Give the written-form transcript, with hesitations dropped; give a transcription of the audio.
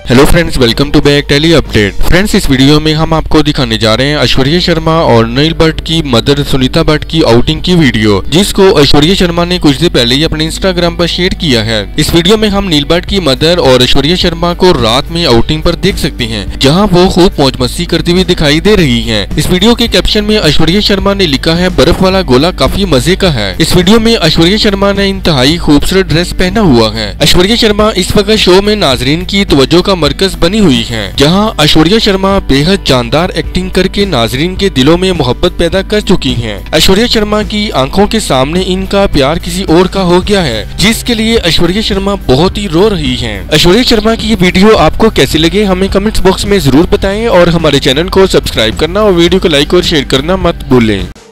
Hello friends, welcome to back tele update. Friends, इस video में हम आपको दिखाने जा रहे हैं ऐश्वर्या शर्मा और नील भट्ट की मदर सुनीता भट्ट की आउटिंग की वीडियो, जिसको ऐश्वर्या शर्मा ने कुछ दिन पहले ही अपने इंस्टाग्राम पर शेयर किया है। इस वीडियो में हम नील भट्ट की मदर और ऐश्वर्या शर्मा को रात में आउटिंग पर देख सकते हैं, जहाँ वो खूब मौज मस्ती करती हुई दिखाई दे रही है। इस वीडियो के कैप्शन में ऐश्वर्या शर्मा ने लिखा है, बर्फ वाला गोला काफी मजे का है। इस वीडियो में ऐश्वर्या शर्मा ने इंतहाई खूबसूरत ड्रेस पहना हुआ है। ऐश्वर्या शर्मा इस वक्त शो में नाजरीन की तवज्जो का मरकज बनी हुई है, जहां ऐश्वर्या शर्मा बेहद जानदार एक्टिंग करके नाजरीन के दिलों में मोहब्बत पैदा कर चुकी हैं। ऐश्वर्या शर्मा की आंखों के सामने इनका प्यार किसी और का हो गया है, जिसके लिए ऐश्वर्या शर्मा बहुत ही रो रही हैं। ऐश्वर्या शर्मा की ये वीडियो आपको कैसी लगे हमें कमेंट्स बॉक्स में जरूर बताएं और हमारे चैनल को सब्सक्राइब करना और वीडियो को लाइक और शेयर करना मत भूलें।